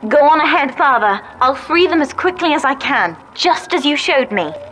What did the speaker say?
Go on ahead, Father. I'll free them as quickly as I can, just as you showed me.